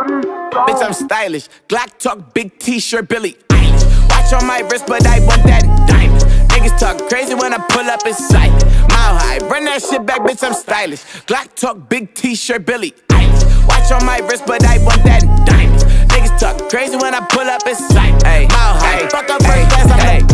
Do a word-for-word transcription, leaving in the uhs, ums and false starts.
Bitch, I'm stylish. Glock talk, big t-shirt, Billy Eilish. Watch on my wrist, but I want that diamond. Niggas talk crazy when I pull up in sight. Mile high, run that shit back, bitch, I'm stylish. Glock talk, big t-shirt, Billy Eilish. Watch on my wrist, but I want that diamond. Niggas talk crazy when I pull up in sight. Mile high, fuck up first class, I'm